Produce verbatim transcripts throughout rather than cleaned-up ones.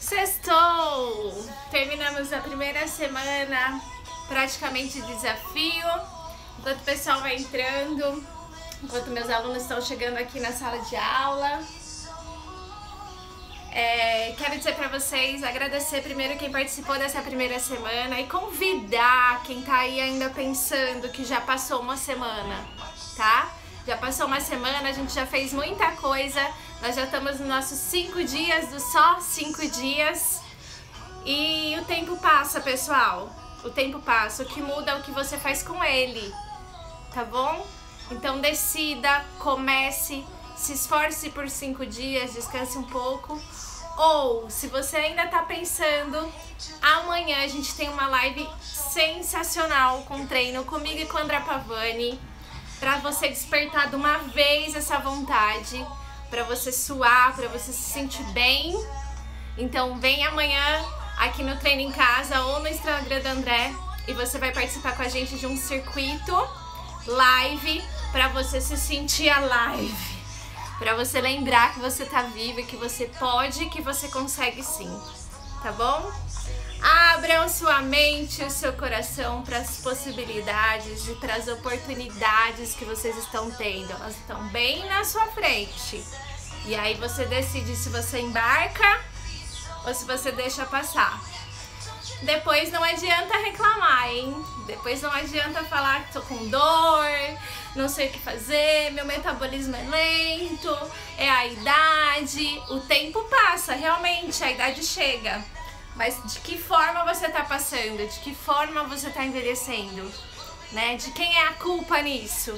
Sextou! Terminamos a primeira semana praticamente de desafio. Enquanto o pessoal vai entrando, enquanto meus alunos estão chegando aqui na sala de aula, é, quero dizer para vocês, agradecer primeiro quem participou dessa primeira semana e convidar quem tá aí ainda pensando que já passou uma semana, tá? Já passou uma semana, a gente já fez muita coisa, nós já estamos nos nossos cinco dias, do só cinco dias, e o tempo passa, pessoal, o tempo passa, o que muda é o que você faz com ele, tá bom? Então decida, comece, se esforce por cinco dias, descanse um pouco, ou se você ainda tá pensando, amanhã a gente tem uma live sensacional com treino comigo e com a André Pavani, para você despertar de uma vez essa vontade, para você suar, para você se sentir bem. Então vem amanhã aqui no Treino em Casa ou no Instagram do André e você vai participar com a gente de um circuito live para você se sentir alive, para você lembrar que você tá vivo e que você pode, que você consegue sim, tá bom? Abram sua mente e o seu coração para as possibilidades e para as oportunidades que vocês estão tendo. Elas estão bem na sua frente. E aí você decide se você embarca ou se você deixa passar. Depois não adianta reclamar, hein? Depois não adianta falar que tô com dor, não sei o que fazer, meu metabolismo é lento, é a idade. O tempo passa, realmente, a idade chega. Mas de que forma você tá passando? De que forma você tá envelhecendo? Né? De quem é a culpa nisso?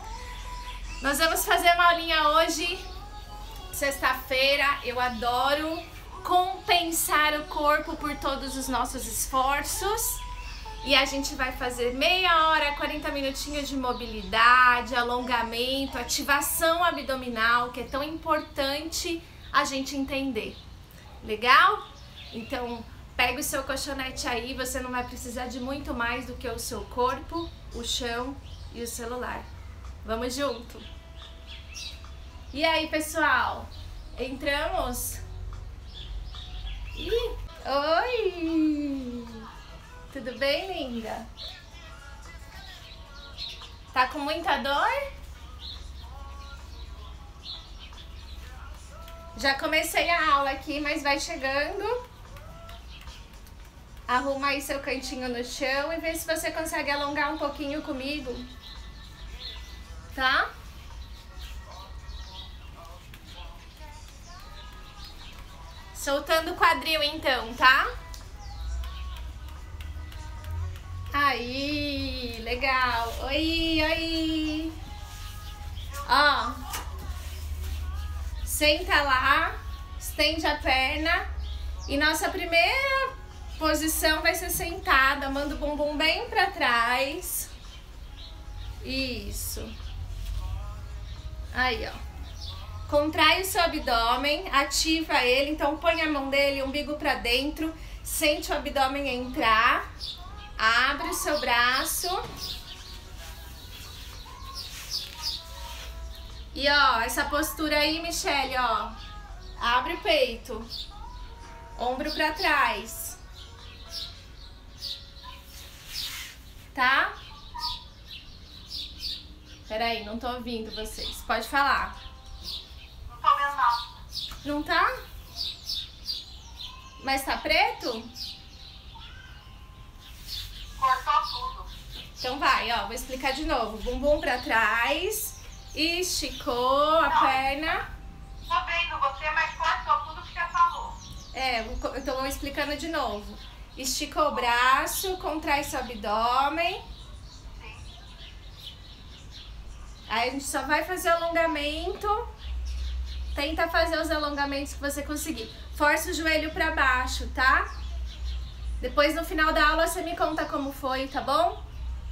Nós vamos fazer uma aulinha hoje, sexta-feira. Eu adoro compensar o corpo por todos os nossos esforços. E a gente vai fazer meia hora, quarenta minutinhos de mobilidade, alongamento, ativação abdominal, que é tão importante a gente entender. Legal? Então, pega o seu colchonete aí, você não vai precisar de muito mais do que o seu corpo, o chão e o celular. Vamos junto! E aí, pessoal? Entramos? Ih, oi! Tudo bem, linda? Tá com muita dor? Já comecei a aula aqui, mas vai chegando. Arruma aí seu cantinho no chão e vê se você consegue alongar um pouquinho comigo, tá? Soltando o quadril então, tá? Aí, legal. Oi, oi. Ó, senta lá, estende a perna e nossa primeira posição vai ser sentada, manda o bumbum bem pra trás. Isso. Aí, ó. Contrai o seu abdômen, ativa ele, então põe a mão dele, umbigo pra dentro, sente o abdômen entrar, abre o seu braço. E ó, essa postura aí, Michele, ó, abre o peito, ombro pra trás. Tá? Peraí, não tô ouvindo vocês. Pode falar. Não tô vendo não. Não tá? Mas tá preto? Cortou tudo. Então vai, ó. Vou explicar de novo. Bumbum pra trás. Esticou a Não. perna. Tô vendo você, mas cortou tudo que você falou. É, então vou explicando de novo. Esticou o braço, contrai seu abdômen. Sim. Aí a gente só vai fazer alongamento. Tenta fazer os alongamentos que você conseguir. Força o joelho pra baixo, tá? Depois no final da aula você me conta como foi, tá bom?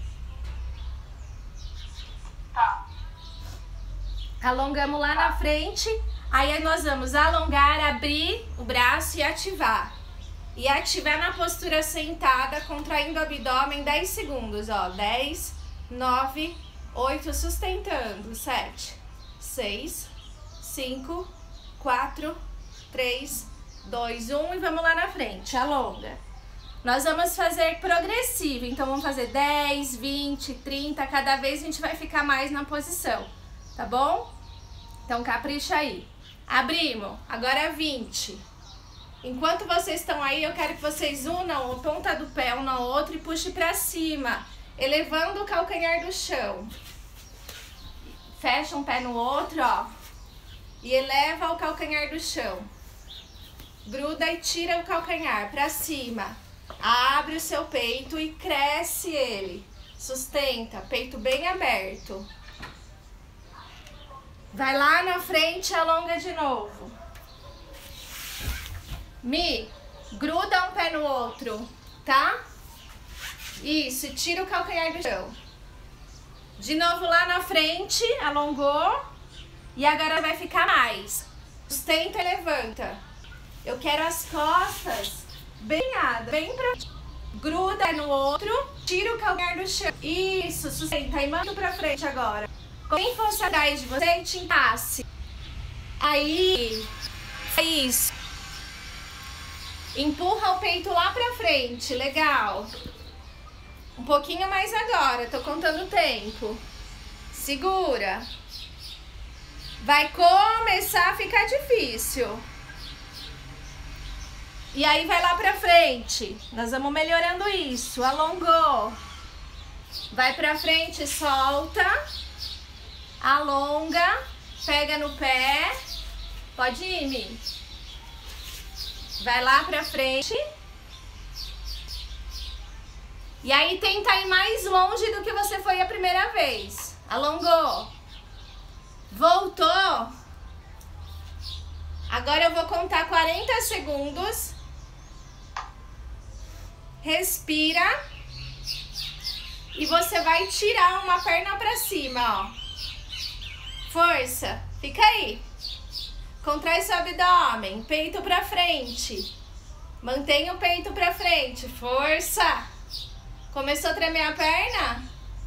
Tá. Alongamos lá na frente. Aí nós vamos alongar, abrir o braço e ativar. E ativar na postura sentada, contraindo o abdômen, dez segundos, ó. dez, nove, oito, sustentando. sete, seis, cinco, quatro, três, dois, um e vamos lá na frente, alonga. Nós vamos fazer progressivo, então vamos fazer dez, vinte, trinta, cada vez a gente vai ficar mais na posição, tá bom? Então capricha aí. Abrimos, agora vinte. Enquanto vocês estão aí, eu quero que vocês unam a ponta do pé um no outro e puxem pra cima, elevando o calcanhar do chão. Fecha um pé no outro, ó, e eleva o calcanhar do chão. Gruda e tira o calcanhar pra cima. Abre o seu peito e cresce ele. Sustenta, peito bem aberto. Vai lá na frente e alonga de novo. Mi, gruda um pé no outro, tá? Isso, e tira o calcanhar do chão. De novo lá na frente, alongou. E agora vai ficar mais. Sustenta e levanta. Eu quero as costas bem alinhadas, bem pra... Gruda no outro, tira o calcanhar do chão. Isso, sustenta e manda pra frente agora. Quem fosse atrás de você e te empasse. Aí, isso. Empurra o peito lá pra frente, legal. Um pouquinho mais agora, tô contando o tempo. Segura. Vai começar a ficar difícil. E aí vai lá pra frente. Nós vamos melhorando isso. Alongou. Vai pra frente, solta. Alonga. Pega no pé. Pode ir, Mi. Vai lá pra frente. E aí tenta ir mais longe do que você foi a primeira vez. Alongou. Voltou. Agora eu vou contar quarenta segundos. Respira. E você vai tirar uma perna pra cima, ó. Força. Fica aí. Contrai seu abdômen. Peito pra frente. Mantenha o peito pra frente. Força. Começou a tremer a perna?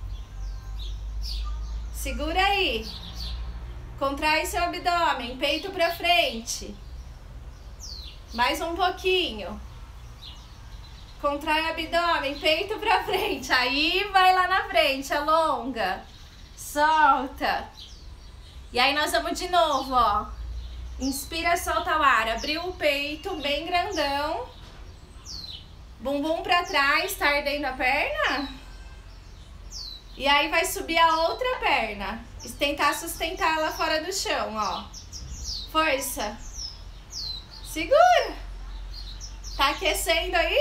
Segura aí. Contrai seu abdômen. Peito pra frente. Mais um pouquinho. Contrai o abdômen. Peito pra frente. Aí vai lá na frente. Alonga. Solta. E aí nós vamos de novo, ó. Inspira, solta o ar. Abriu o peito bem grandão. Bumbum pra trás, tá ardendo a perna? E aí vai subir a outra perna. E tentar sustentar ela fora do chão, ó. Força. Segura. Tá aquecendo aí?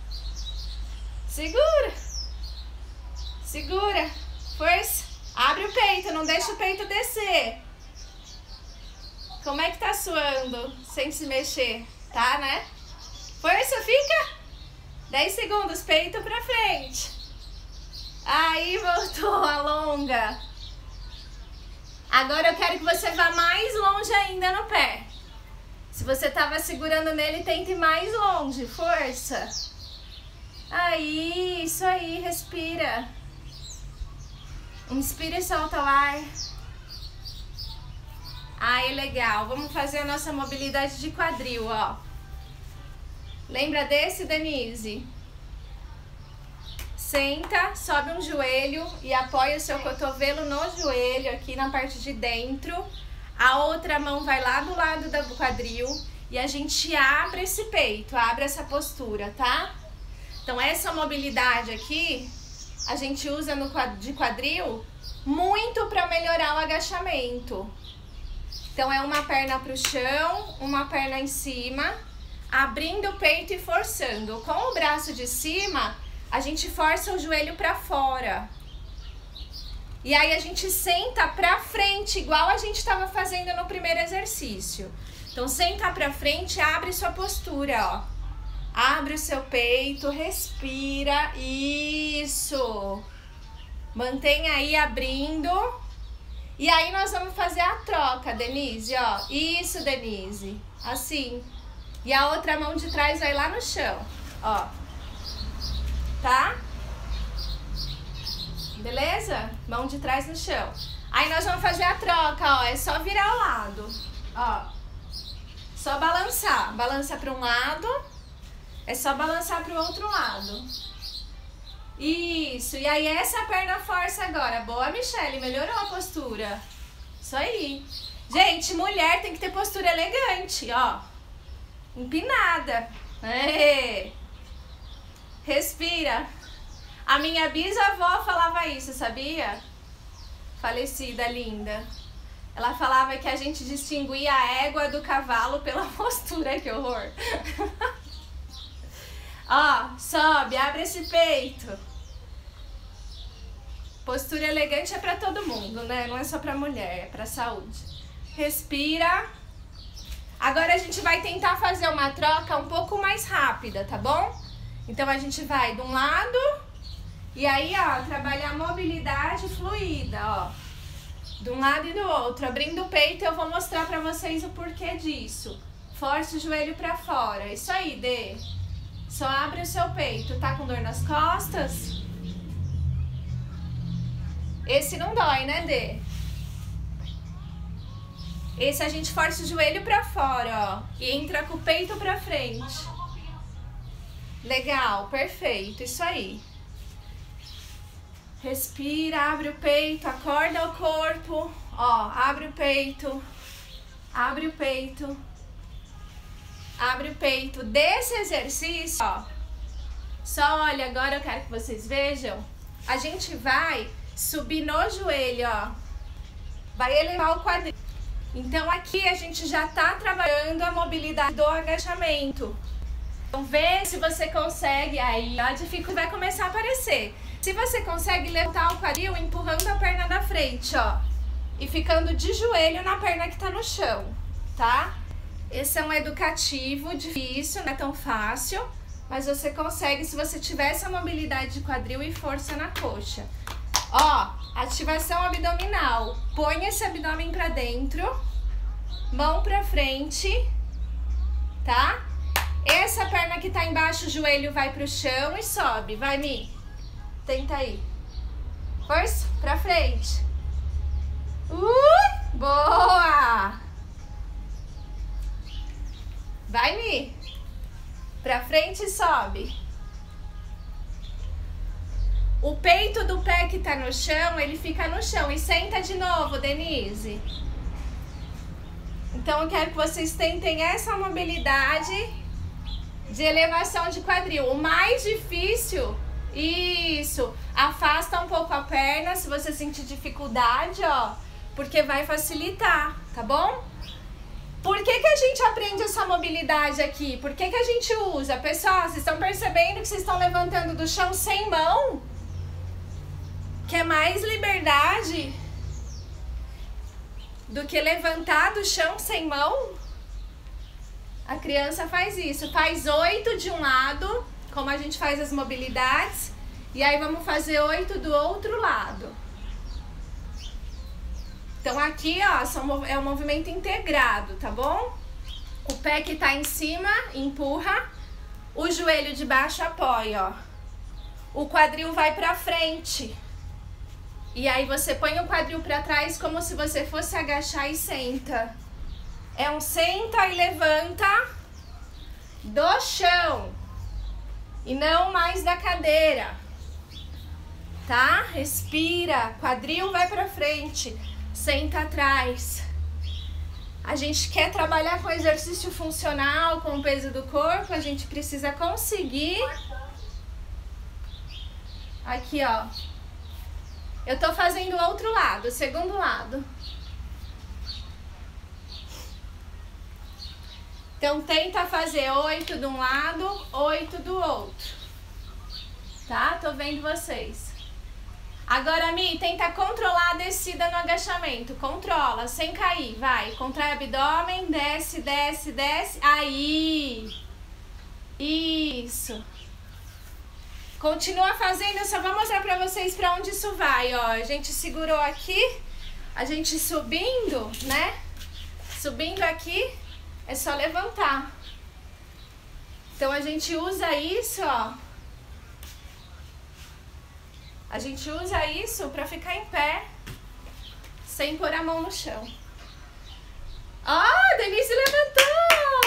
Segura. Segura. Força. Abre o peito, não deixa o peito descer. Como é que tá suando sem se mexer? Tá, né? Força, fica. dez segundos, peito pra frente. Aí, voltou, alonga. Agora eu quero que você vá mais longe ainda no pé. Se você tava segurando nele, tente ir mais longe, força. Aí, isso aí, respira. Inspira e solta o ar. Aí, legal. Vamos fazer a nossa mobilidade de quadril, ó. Lembra desse, Denise? Senta, sobe um joelho e apoia o seu cotovelo no joelho, aqui na parte de dentro. A outra mão vai lá do lado do quadril e a gente abre esse peito, abre essa postura, tá? Então essa mobilidade aqui, a gente usa no quadril, de quadril muito para melhorar o agachamento. Então é uma perna pro chão, uma perna em cima, abrindo o peito e forçando. Com o braço de cima, a gente força o joelho para fora. E aí a gente senta pra frente, igual a gente estava fazendo no primeiro exercício. Então senta pra frente, abre sua postura, ó. Abre o seu peito, respira, isso. Mantenha aí abrindo. E aí nós vamos fazer a troca, Denise, ó. Isso, Denise, assim. E a outra mão de trás vai lá no chão, ó. Tá? Beleza? Mão de trás no chão. Aí nós vamos fazer a troca, ó. É só virar ao lado, ó. Só balançar. Balança para um lado. É só balançar para o outro lado. Isso. E aí essa perna força agora. Boa, Michele. Melhorou a postura. Isso aí. Gente, mulher tem que ter postura elegante, ó. Empinada. Aê. Respira. A minha bisavó falava isso, sabia? Falecida, linda. Ela falava que a gente distinguia a égua do cavalo pela postura. Que horror. Ó, sobe, abre esse peito. Postura elegante é pra todo mundo, né? Não é só pra mulher, é pra saúde. Respira. Agora a gente vai tentar fazer uma troca um pouco mais rápida, tá bom? Então a gente vai de um lado e aí, ó, trabalhar a mobilidade fluida, ó. De um lado e do outro. Abrindo o peito, eu vou mostrar pra vocês o porquê disso. Force o joelho pra fora. Isso aí, Dê. Só abre o seu peito. Tá com dor nas costas? Esse não dói, né, Dê? Esse a gente força o joelho pra fora, ó. E entra com o peito pra frente. Legal, perfeito. Isso aí. Respira, abre o peito, acorda o corpo. Ó, abre o peito. Abre o peito. Abre o peito. Desse exercício, ó. Só olha, agora eu quero que vocês vejam. A gente vai subir no joelho, ó. Vai elevar o quadril. Então aqui a gente já tá trabalhando a mobilidade do agachamento. Então vê se você consegue, aí a dificuldade vai começar a aparecer. Se você consegue levantar o quadril empurrando a perna da frente, ó. E ficando de joelho na perna que tá no chão, tá? Esse é um educativo difícil, não é tão fácil, mas você consegue se você tiver essa mobilidade de quadril e força na coxa. Ó, ativação abdominal. Põe esse abdômen pra dentro, mão pra frente, tá? Essa perna que tá embaixo, o joelho vai pro chão e sobe. Vai, Mi. Tenta aí. Força, pra frente. Uh, boa! Vai, Mi. Pra frente e sobe. O peito do pé que tá no chão, ele fica no chão. E senta de novo, Denise. Então eu quero que vocês tentem essa mobilidade de elevação de quadril. O mais difícil, isso, afasta um pouco a perna se você sentir dificuldade, ó, porque vai facilitar, tá bom? Por que que a gente aprende essa mobilidade aqui? Por que que a gente usa? Pessoal, vocês estão percebendo que vocês estão levantando do chão sem mão? Quer mais liberdade do que levantar do chão sem mão? A criança faz isso, faz oito de um lado, como a gente faz as mobilidades, e aí vamos fazer oito do outro lado. Então aqui, ó, são, é um movimento integrado, tá bom? O pé que tá em cima, empurra, o joelho de baixo apoia, ó. O quadril vai pra frente. E aí você põe o quadril pra trás como se você fosse agachar e senta. É um senta e levanta do chão. E não mais da cadeira. Tá? Respira. Quadril vai pra frente. Senta atrás. A gente quer trabalhar com exercício funcional, com o peso do corpo. A gente precisa conseguir. Aqui, ó. Eu tô fazendo o outro lado, o segundo lado. Então, tenta fazer oito de um lado, oito do outro. Tá? Tô vendo vocês. Agora, Mi, tenta controlar a descida no agachamento. Controla, sem cair. Vai, contrai o abdômen, desce, desce, desce. Aí. Isso. Continua fazendo, eu só vou mostrar pra vocês pra onde isso vai, ó. A gente segurou aqui, a gente subindo, né? Subindo aqui, é só levantar. Então a gente usa isso, ó. A gente usa isso pra ficar em pé, sem pôr a mão no chão. Ó, Denise levantou!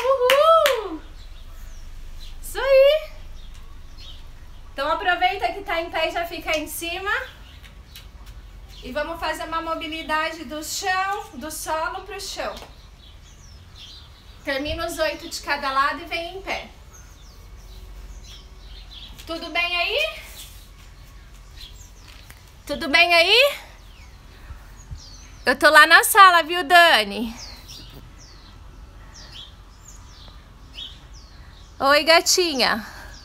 tá em pé já fica em cima. E vamos fazer uma mobilidade do chão, do solo pro chão. Termina os oito de cada lado e vem em pé. Tudo bem aí? Tudo bem aí? Eu tô lá na sala, viu, Dani? Oi, gatinha.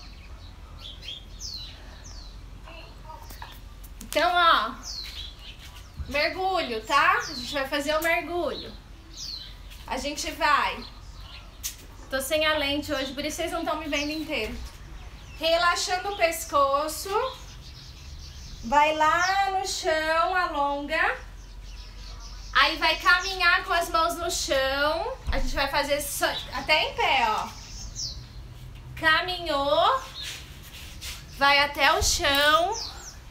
Então, ó, mergulho, tá? A gente vai fazer o mergulho. A gente vai. Tô sem a lente hoje, por isso vocês não estão me vendo inteiro. Relaxando o pescoço. Vai lá no chão, alonga. Aí vai caminhar com as mãos no chão. A gente vai fazer só, até em pé, ó. Caminhou. Vai até o chão.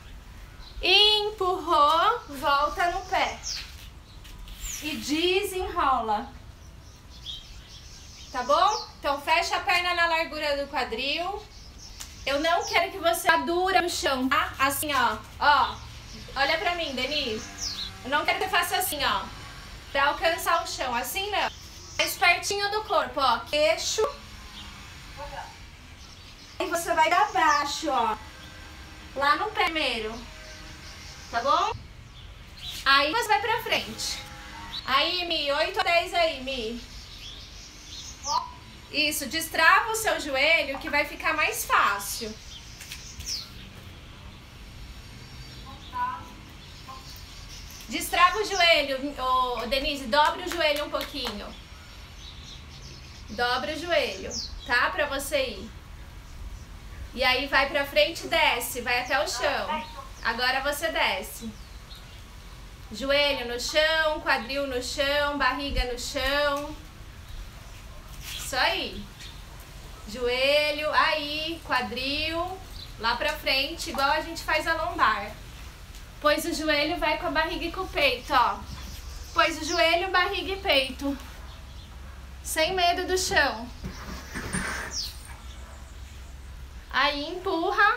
Empurrou, volta no pé. E desenrola. Tá bom? Então fecha a perna na largura do quadril. Eu não quero que você dura no chão, tá? Assim, ó. Ó. Olha pra mim, Denise. Eu não quero que você faça assim, ó. Pra alcançar o chão. Assim não. Mais pertinho do corpo, ó. Queixo. E você vai dar baixo, ó. Lá no pé primeiro. Tá bom? Aí você vai pra frente. Aí, Mi. oito a dez aí, Mi. Isso. Destrava o seu joelho que vai ficar mais fácil. Destrava o joelho, oh, Denise. Dobra o joelho um pouquinho. Dobra o joelho, tá? Pra você ir. E aí vai pra frente e desce. Vai até o chão. Agora você desce. Joelho no chão, quadril no chão, barriga no chão. Isso aí. Joelho, aí, quadril, lá pra frente, igual a gente faz a lombar. Pois o joelho vai com a barriga e com o peito, ó. Pois o joelho, barriga e peito. Sem medo do chão. Aí empurra,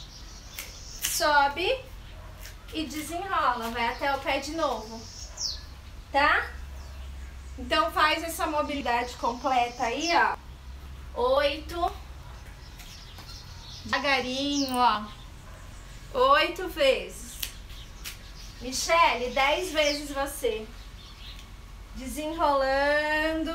sobe e desenrola, vai até o pé de novo, tá? Então faz essa mobilidade completa aí, ó. Oito. Devagarinho, ó. Oito vezes. Michele, dez vezes você. Desenrolando.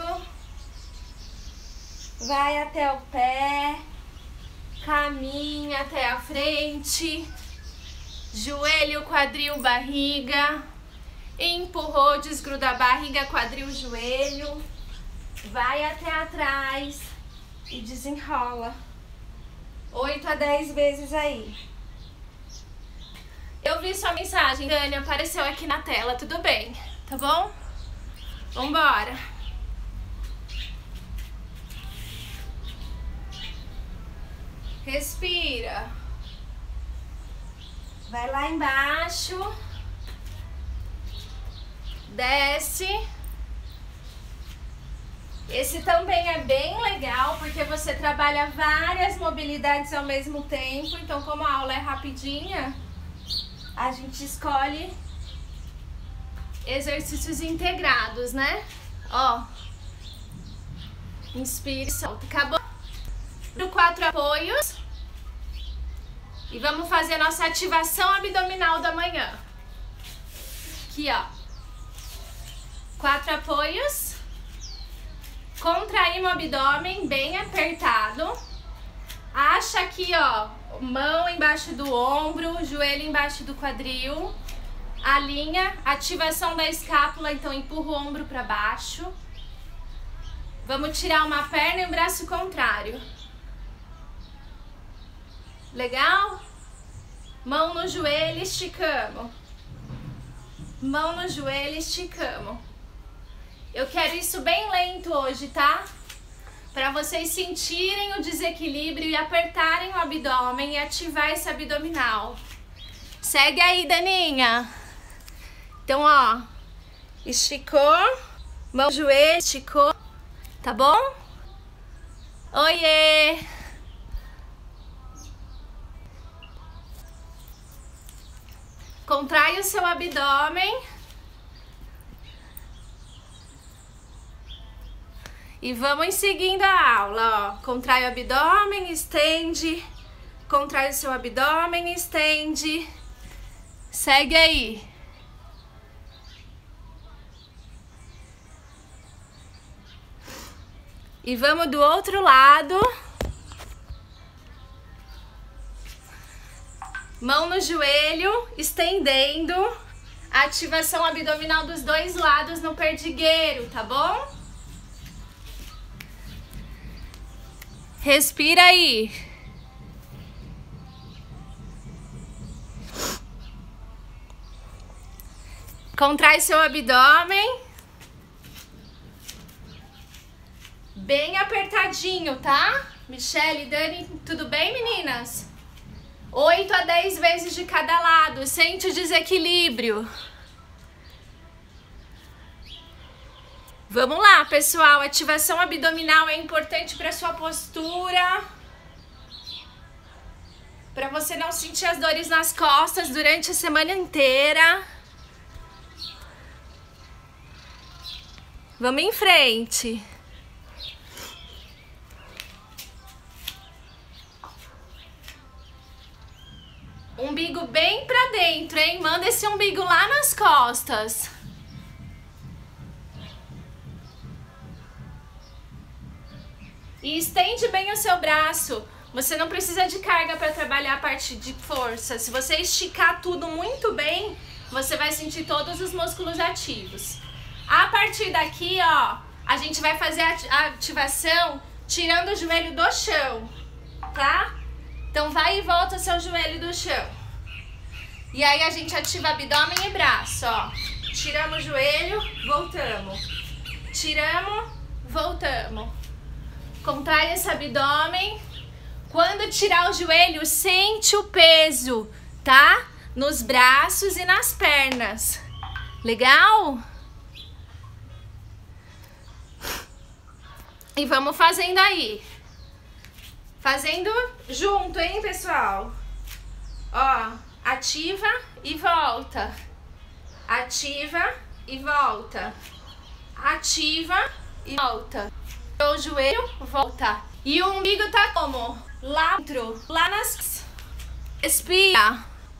Vai até o pé. Caminha até a frente. Joelho, quadril, barriga. Empurrou, desgruda a barriga, quadril, joelho. Vai até atrás e desenrola. oito a dez vezes aí. Eu vi sua mensagem, Dani, apareceu aqui na tela, tudo bem, tá bom? Vambora. Respira. Vai lá embaixo. Desce. Esse também é bem legal porque você trabalha várias mobilidades ao mesmo tempo. Então, como a aula é rapidinha, a gente escolhe exercícios integrados, né? Ó. Inspire, solta. Acabou. Do quatro apoios. E vamos fazer a nossa ativação abdominal da manhã. Aqui, ó. Quatro apoios. Contraímos o abdômen bem apertado. Acha aqui, ó, mão embaixo do ombro, joelho embaixo do quadril. Alinha, ativação da escápula, então empurra o ombro para baixo. Vamos tirar uma perna e o braço contrário. Legal? Mão no joelho, esticamos. Mão no joelho, esticamos. Eu quero isso bem lento hoje, tá? Para vocês sentirem o desequilíbrio e apertarem o abdômen e ativar esse abdominal. Segue aí, Daninha. Então, ó, esticou, mão no joelho, esticou, tá bom? Oiê! Contrai o seu abdômen. E vamos seguindo a aula, ó. Contrai o abdômen, estende. Contrai o seu abdômen, estende. Segue aí. E vamos do outro lado. Mão no joelho, estendendo. Ativação abdominal dos dois lados no perdigueiro, tá bom? Respira aí. Contrai seu abdômen. Bem apertadinho, tá? Michele, Dani, tudo bem, meninas? oito a dez vezes de cada lado. Sente o desequilíbrio. Vamos lá, pessoal. Ativação abdominal é importante para sua postura. Para você não sentir as dores nas costas durante a semana inteira. Vamos em frente. Umbigo bem pra dentro, hein? Manda esse umbigo lá nas costas. E estende bem o seu braço. Você não precisa de carga para trabalhar a parte de força. Se você esticar tudo muito bem, você vai sentir todos os músculos ativos. A partir daqui, ó, a gente vai fazer a ativação tirando o joelho do chão, tá? Então vai e volta seu joelho do chão. E aí a gente ativa abdômen e braço, ó. Tiramos o joelho, voltamos. Tiramos, voltamos. Contrai esse abdômen. Quando tirar o joelho, sente o peso, tá? Nos braços e nas pernas. Legal? E vamos fazendo aí. Fazendo junto, hein, pessoal? Ó, ativa e volta. Ativa e volta. Ativa e volta. O joelho, volta. E o umbigo tá como? Lá dentro, lá nas... Respira.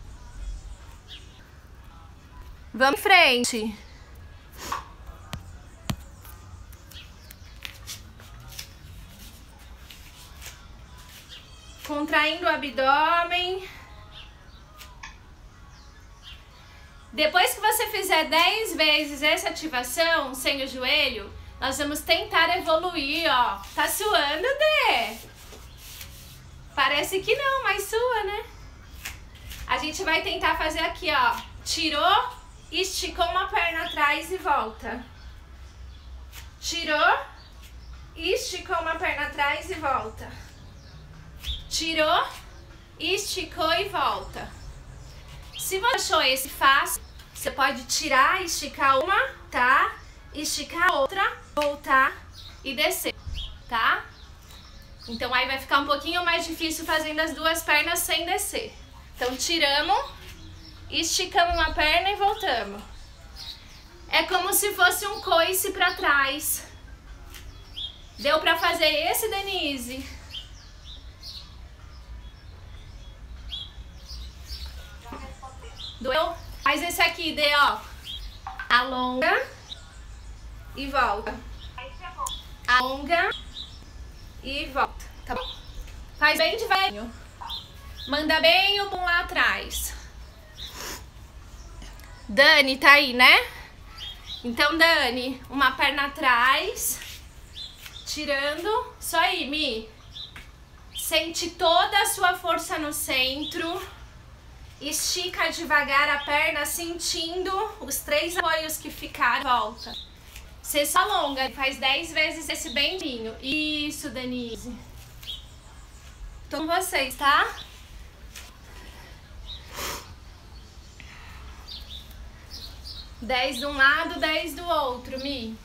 Vamos em frente. Contraindo o abdômen. Depois que você fizer dez vezes essa ativação sem o joelho, nós vamos tentar evoluir, ó. Tá suando, Dê? Parece que não, mas sua, né? A gente vai tentar fazer aqui, ó. Tirou, esticou uma perna atrás e volta. Tirou, esticou uma perna atrás e volta. Tirou, esticou e volta. Se você achou esse fácil, você pode tirar, esticar uma, tá? Esticar a outra, voltar e descer, tá? Então aí vai ficar um pouquinho mais difícil fazendo as duas pernas sem descer. Então tiramos, esticamos uma perna e voltamos. É como se fosse um coice pra trás. Deu pra fazer esse, Denise? Doeu? Faz esse aqui, Dê, ó. Alonga e volta. Alonga e volta, tá bom? Faz bem devagarinho. Manda bem o bumbum lá atrás. Dani, tá aí, né? Então, Dani, uma perna atrás. Tirando. Só aí, Mi. Sente toda a sua força no centro. Estica devagar a perna, sentindo os três apoios que ficaram. Volta. Você só alonga, faz dez vezes esse bendinho. Isso, Denise. Tô com vocês, tá? dez de um lado, dez do outro, Mi.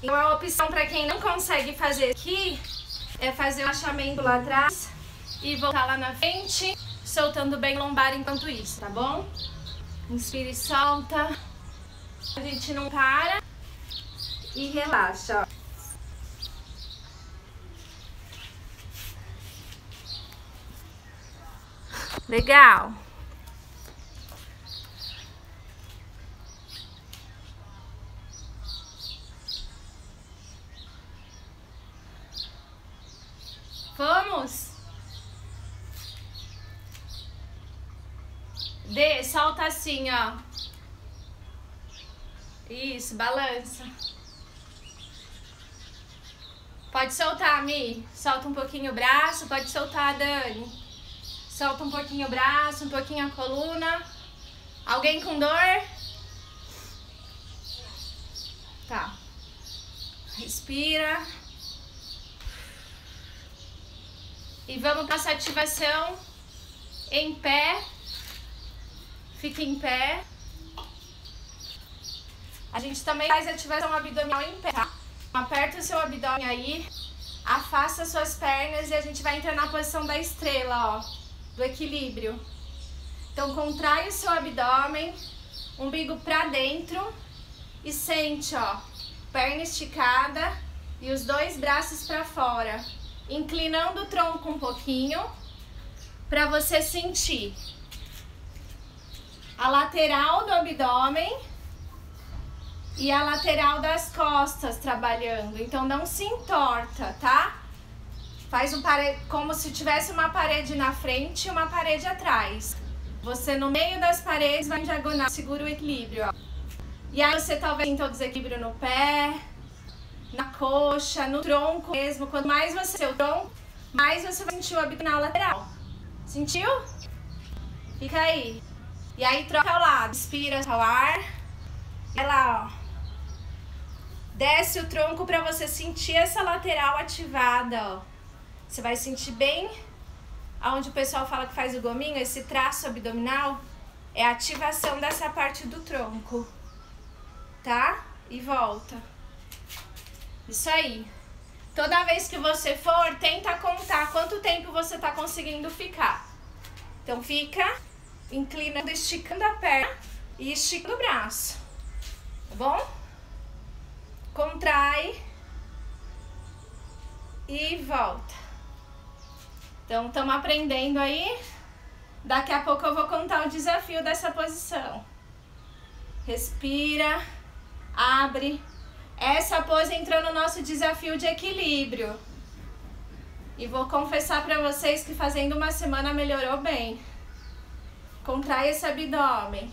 E uma opção para quem não consegue fazer aqui é fazer o agachamento lá atrás e voltar lá na frente, soltando bem a lombar enquanto isso, tá bom? Inspira e solta. A gente não para e relaxa, ó. Legal. Vamos. Dê, solta assim, ó. Isso, balança. Pode soltar, Mi. Solta um pouquinho o braço, pode soltar, Dani. Solta um pouquinho o braço, um pouquinho a coluna. Alguém com dor? Tá. Respira. E vamos para essa ativação em pé. Fica em pé. A gente também faz ativação abdominal em pé, tá? Aperta o seu abdômen aí. Afasta suas pernas e a gente vai entrar na posição da estrela, ó. Do equilíbrio. Então contrai o seu abdômen, umbigo pra dentro e sente, ó, perna esticada e os dois braços pra fora, inclinando o tronco um pouquinho pra você sentir a lateral do abdômen e a lateral das costas trabalhando. Então não se entorta, tá? Faz um pare... como se tivesse uma parede na frente e uma parede atrás. Você no meio das paredes vai em diagonal, segura o equilíbrio, ó. E aí você talvez sinta o desequilíbrio no pé, na coxa, no tronco mesmo. Quanto mais você seu tronco, mais você vai sentir o abdominal lateral. Sentiu? Fica aí. E aí troca ao lado. Inspira ao ar. Vai lá, ó. Desce o tronco para você sentir essa lateral ativada, ó. Você vai sentir bem aonde o pessoal fala que faz o gominho, esse traço abdominal é a ativação dessa parte do tronco, tá? E volta. Isso aí. Toda vez que você for, tenta contar quanto tempo você tá conseguindo ficar. Então fica inclinando, esticando a perna e esticando o braço, tá bom? Contrai e volta. Então, estamos aprendendo aí. Daqui a pouco eu vou contar o desafio dessa posição. Respira, abre. Essa pose entrou no nosso desafio de equilíbrio. E vou confessar para vocês que fazendo uma semana melhorou bem. Contrai esse abdômen.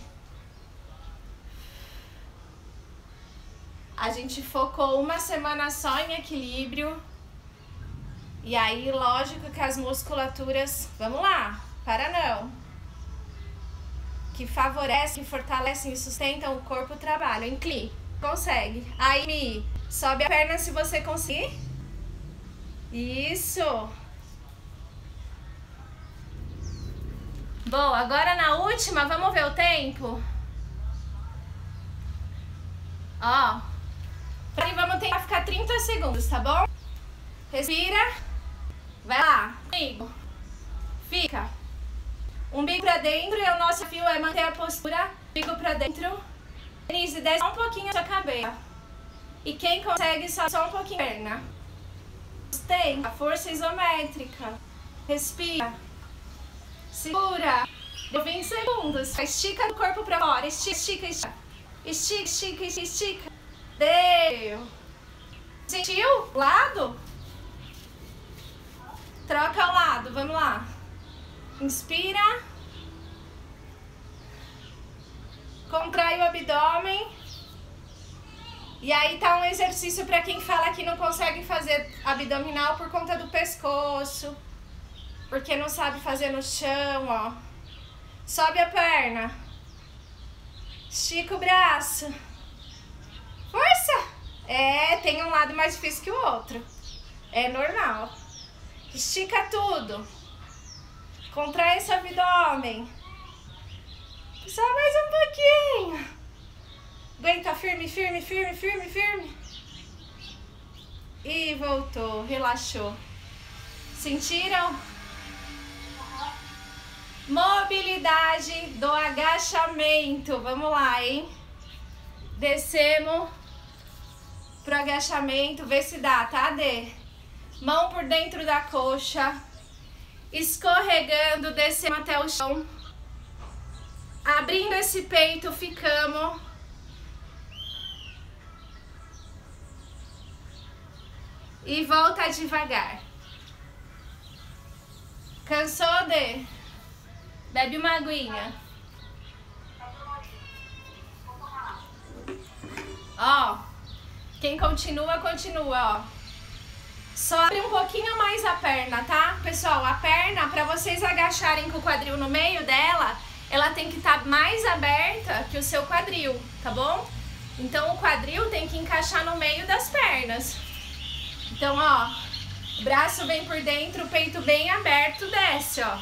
A gente focou uma semana só em equilíbrio. E aí, lógico que as musculaturas, vamos lá, para não, que favorecem, fortalecem e sustentam o corpo, o trabalho. Incline, consegue. Aí, Mi, sobe a perna se você conseguir. Isso. Boa, agora na última, vamos ver o tempo? Ó, e vamos tentar ficar trinta segundos, tá bom? Respira. Vai lá, comigo. Fica. Umbigo pra dentro e o nosso desafio é manter a postura. Umbigo pra dentro. Denise, desce um pouquinho a sua cabeça. E quem consegue, sobe só um pouquinho a perna. Sustenta a força isométrica. Respira. Segura. Deu vinte segundos. Estica o corpo pra fora. Estica, estica, estica. Estica, estica, estica, estica. Deu. Sentiu? Lado? Troca ao lado, vamos lá. Inspira. Contrai o abdômen. E aí tá um exercício para quem fala que não consegue fazer abdominal por conta do pescoço. Porque não sabe fazer no chão, ó. Sobe a perna. Estica o braço. Força! É, tem um lado mais difícil que o outro. É normal. Estica tudo. Contrai esse abdômen. Só mais um pouquinho. Aguenta firme, firme, firme, firme, firme. E voltou, relaxou. Sentiram? Mobilidade do agachamento. Vamos lá, hein? Descemos pro agachamento. Vê se dá, tá, Dê? Mão por dentro da coxa. Escorregando, descemos até o chão. Abrindo esse peito, ficamos. E volta devagar. Cansou, Dê? Bebe uma aguinha. Ó, quem continua, continua, ó. Só abre um pouquinho mais a perna, tá? Pessoal, a perna, pra vocês agacharem com o quadril no meio dela, ela tem que estar mais aberta que o seu quadril, tá bom? Então o quadril tem que encaixar no meio das pernas. Então, ó, braço bem por dentro, peito bem aberto, desce, ó.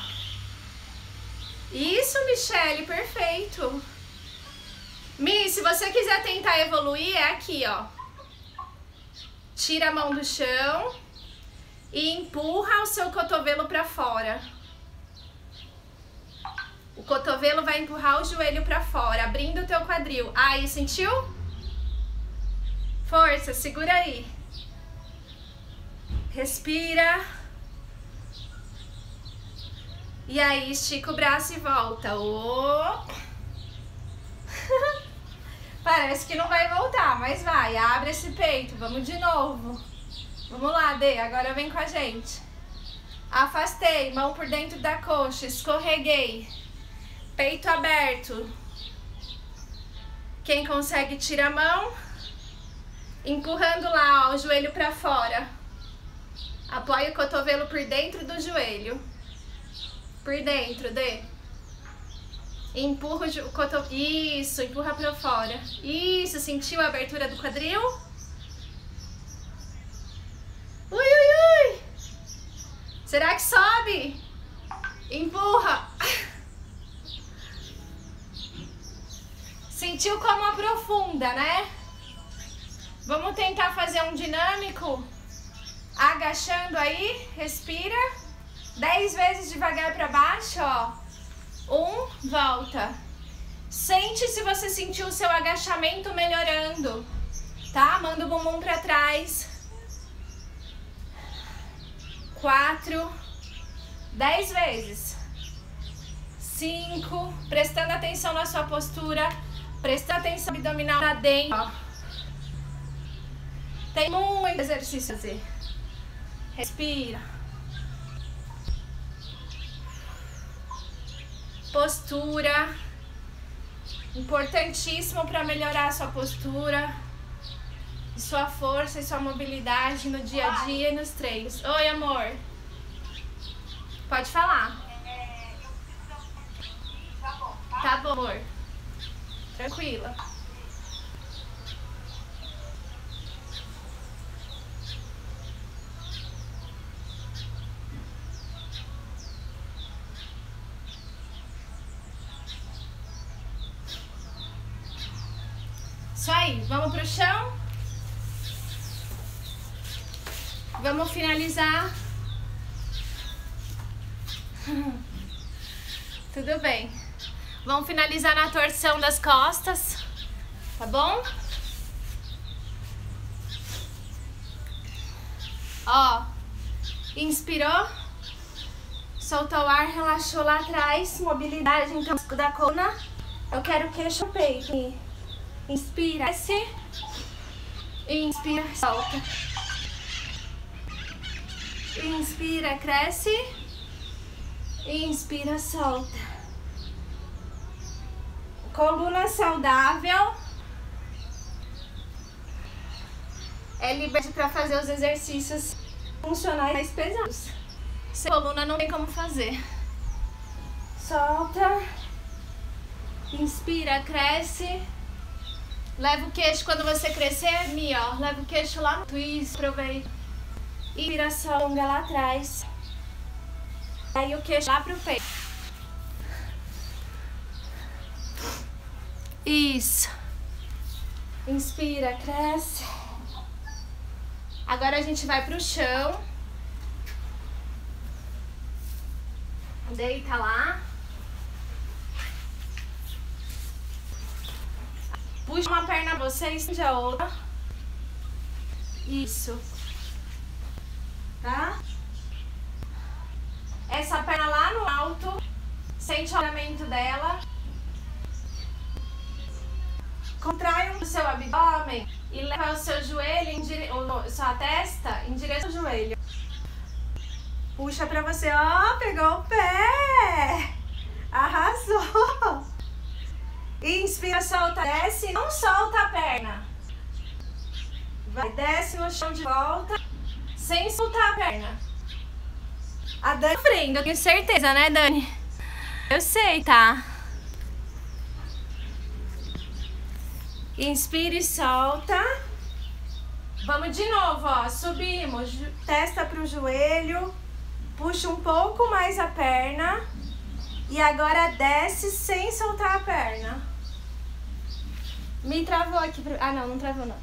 Isso, Michele, perfeito. Mi, se você quiser tentar evoluir, é aqui, ó. Tira a mão do chão e empurra o seu cotovelo pra fora. O cotovelo vai empurrar o joelho pra fora, abrindo o teu quadril. Aí, sentiu? Força, segura aí. Respira. E aí, estica o braço e volta. Opa. Parece que não vai voltar, mas vai. Abre esse peito. Vamos de novo. Vamos lá, Dê. Agora vem com a gente. Afastei. Mão por dentro da coxa. Escorreguei. Peito aberto. Quem consegue, tira a mão. Empurrando lá, ó, o joelho pra fora. Apoia o cotovelo por dentro do joelho. Por dentro, Dê. Empurra o cotovelo. Isso, empurra pra fora. Isso, sentiu a abertura do quadril? Ui, ui, ui. Será que sobe? Empurra. Sentiu como aprofunda, né? Vamos tentar fazer um dinâmico. Agachando aí, respira. Dez vezes devagar pra baixo, ó. Um, volta. Sente se você sentiu o seu agachamento melhorando, tá? Manda o bumbum pra trás. Quatro. Dez vezes. Cinco. Prestando atenção na sua postura. Prestando atenção no abdominal pra dentro, ó. Tem muito exercício a fazer. Respira. Postura. Importantíssimo para melhorar a sua postura, sua força e sua mobilidade no dia a dia e nos treinos. Oi, amor. Pode falar. É, eu preciso dar um pouquinho, tá bom, tá? Tá bom, amor. Tranquila. Isso aí, vamos pro chão. Vamos finalizar. Tudo bem. Vamos finalizar na torção das costas, tá bom? Ó, inspirou, soltou o ar, relaxou lá atrás, mobilidade então da coluna. Eu quero queixo no peito. Inspira, desce. Inspira, solta. Inspira, cresce. Inspira, solta. Coluna saudável. É liberdade para fazer os exercícios funcionais mais pesados. Sem coluna não tem como fazer. Solta. Inspira, cresce. Leva o queixo quando você crescer, Mi, ó. Leva o queixo lá no twist, aproveita. Inspiração longa lá atrás. Aí o queixo lá pro peito. Isso. Inspira, cresce. Agora a gente vai pro chão. Deita lá. Puxa uma perna você e estende a outra. Isso. Tá? Essa perna lá no alto. Sente o alongamento dela. Contrai o seu abdômen e leva o seu joelho, em dire... ou sua testa em direção ao joelho. Puxa pra você, ó, pegou o pé. Arrasou. Inspira, solta, desce, não solta a perna. Vai, desce no chão de volta, sem soltar a perna. A Dani tá sofrendo, eu tenho certeza, né, Dani? Eu sei, tá? Inspira e solta. Vamos de novo, ó. Subimos, testa pro joelho. Puxa um pouco mais a perna. E agora desce sem soltar a perna. Me travou aqui. Pro... Ah, não, não travou não.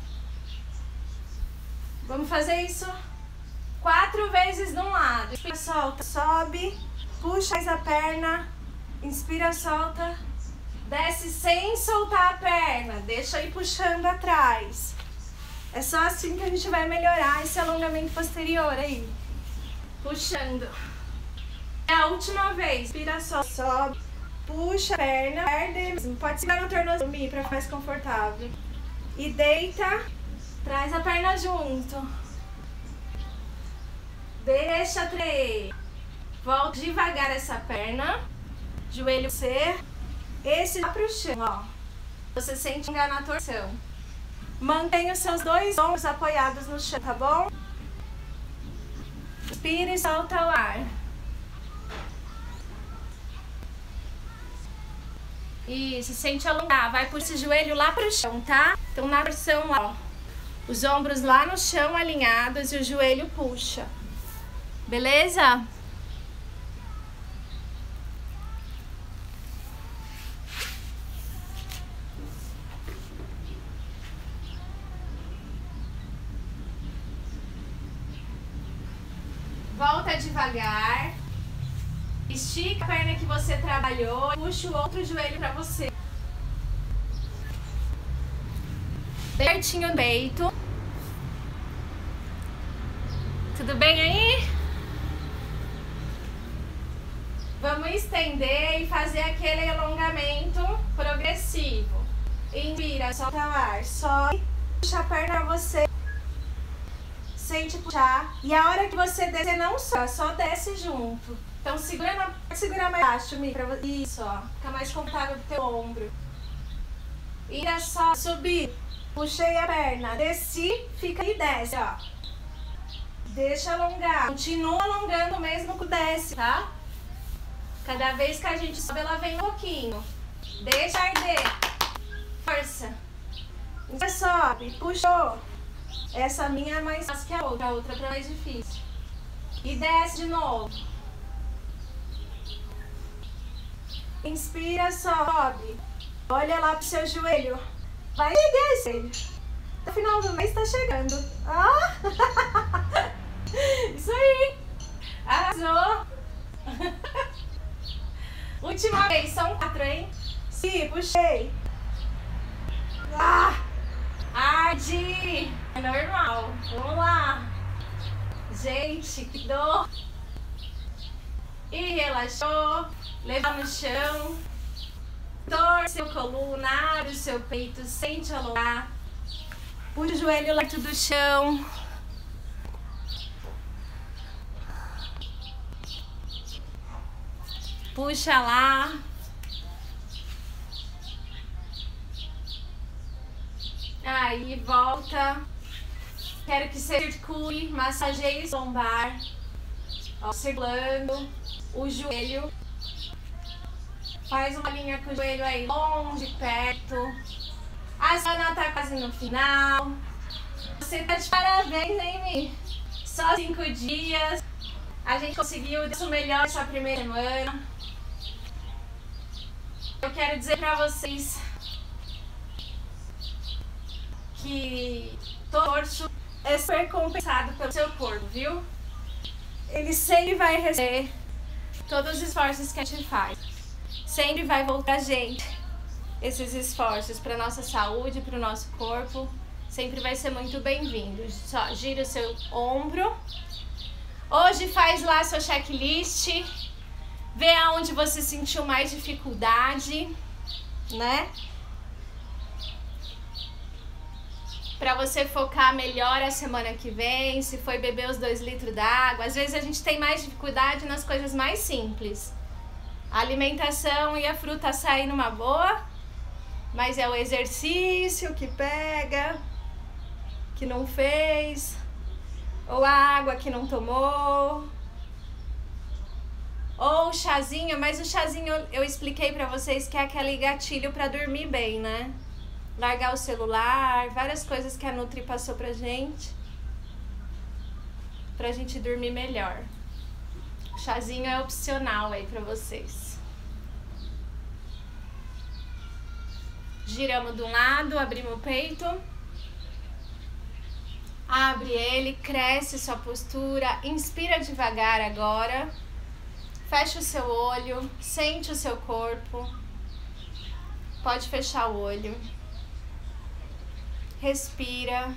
Vamos fazer isso quatro vezes de um lado. Inspira, solta, sobe. Puxa mais a perna. Inspira, solta. Desce sem soltar a perna. Deixa aí puxando atrás. É só assim que a gente vai melhorar esse alongamento posterior aí. Puxando. É a última vez. Inspira, solta, sobe. Puxa a perna. Perde. Pode segurar no tornozelo para ficar mais confortável. E deita. Traz a perna junto. Deixa três. Volta devagar essa perna. Joelho C. Esse lá pro chão, ó. Você sente enganar na torção. Mantenha os seus dois ombros apoiados no chão, tá bom? Inspira e solta o ar. Isso, sente alongar. Vai por esse joelho lá pro chão, tá? Então na torção, ó. Os ombros lá no chão alinhados e o joelho puxa. Beleza? Volta devagar. Estica a perna que você trabalhou. Puxa o outro joelho pra você. Pertinho no peito. Tudo bem aí? Vamos estender e fazer aquele alongamento progressivo. Inspira, solta o ar. Sobe. Puxa a perna pra você. Sente puxar. E a hora que você descer, não só, só desce junto. Então segura, na, segura mais baixo, Mi, pra você. Isso, ó. Fica mais confortável pro teu ombro. E é só subir. Puxei a perna. Desci, fica e desce, ó. Deixa alongar. Continua alongando mesmo que desce, tá? Cada vez que a gente sobe, ela vem um pouquinho. Deixa arder. Força. Você sobe, puxou. Essa minha é mais fácil que a outra, a outra é mais difícil. E desce de novo. Inspira, sobe. Olha lá pro seu joelho. Vai e desce. No final do mês tá chegando. Ah! Isso aí. Arrasou. Última vez, são quatro, hein? Sim, puxei. Ah! Arde. É normal. Vamos lá. Gente, que dor. E relaxou. Leva no chão. Torce a coluna, abre o seu peito, sente alongar. Puxa o joelho lá do chão. Puxa lá. Aí volta. Quero que você circule, massageie o lombar, ó, circulando o joelho. Faz uma linha com o joelho aí longe, perto. A semana tá quase no final. Você tá de parabéns, hein, Mi? Só cinco dias. A gente conseguiu dar o melhor essa primeira semana. Eu quero dizer pra vocês que torço é super compensado pelo seu corpo, viu? Ele sempre vai receber todos os esforços que a gente faz. Sempre vai voltar a gente esses esforços para nossa saúde, para o nosso corpo. Sempre vai ser muito bem-vindo. Só gira o seu ombro. Hoje faz lá a sua checklist. Vê aonde você sentiu mais dificuldade, né? Pra você focar melhor a semana que vem, se foi beber os dois litros d'água. Às vezes a gente tem mais dificuldade nas coisas mais simples. A alimentação e a fruta saem numa boa, mas é o exercício que pega, que não fez, ou a água que não tomou, ou o chazinho, mas o chazinho eu expliquei pra vocês que é aquele gatilho pra dormir bem, né? Largar o celular, várias coisas que a Nutri passou pra gente, pra gente dormir melhor. O chazinho é opcional aí pra vocês. Giramos de um lado, abrimos o peito. Abre ele, cresce sua postura. Inspira devagar agora. Fecha o seu olho, sente o seu corpo. Pode fechar o olho. Respira.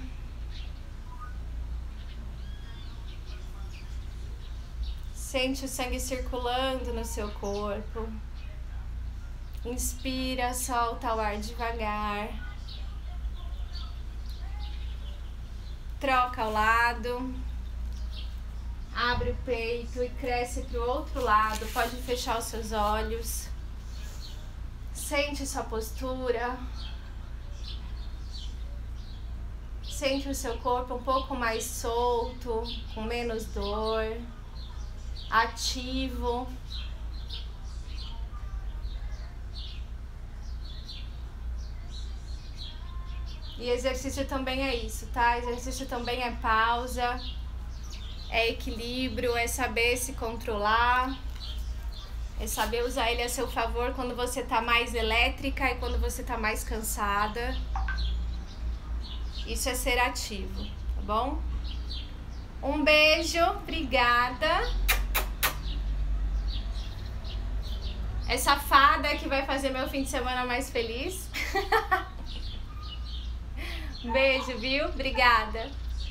Sente o sangue circulando no seu corpo. Inspira, solta o ar devagar. Troca ao lado. Abre o peito e cresce para o outro lado. Pode fechar os seus olhos. Sente sua postura. Sente o seu corpo um pouco mais solto, com menos dor, ativo. E exercício também é isso, tá? Exercício também é pausa, é equilíbrio, é saber se controlar, é saber usar ele a seu favor quando você tá mais elétrica e quando você tá mais cansada. Isso é ser ativo, tá bom? Um beijo, obrigada. Essa fada que vai fazer meu fim de semana mais feliz. Um beijo, viu? Obrigada.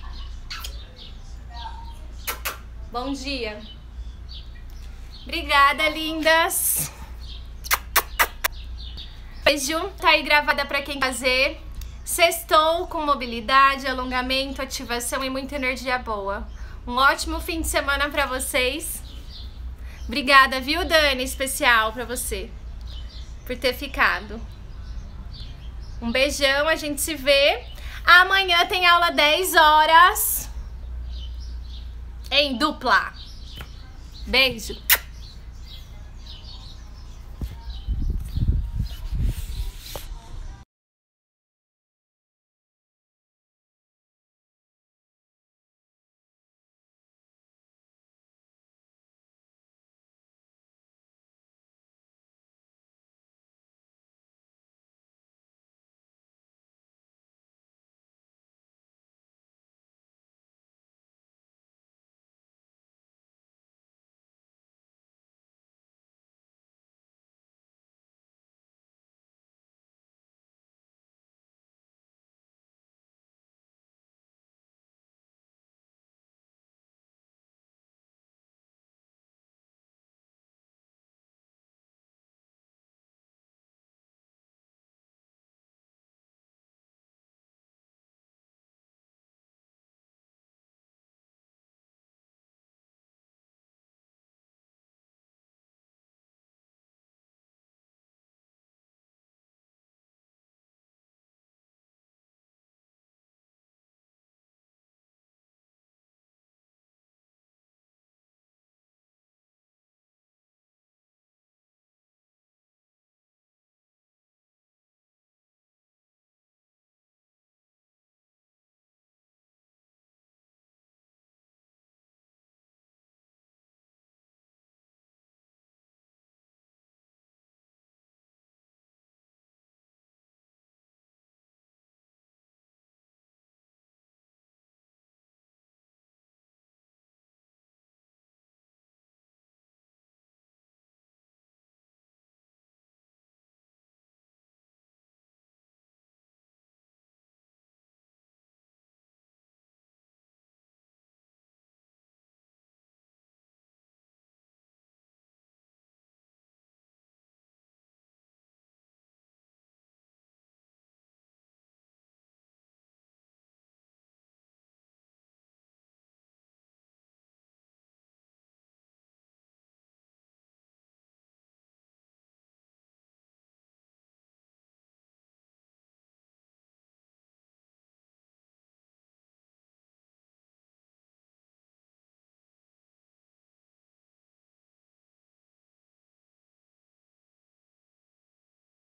Bom dia. Obrigada, lindas. Beijo. Tá aí gravada pra quem fazer. Sextou com mobilidade, alongamento, ativação e muita energia boa. Um ótimo fim de semana pra vocês. Obrigada, viu, Dani? Especial pra você por ter ficado. Um beijão, a gente se vê. Amanhã tem aula dez horas em dupla. Beijo.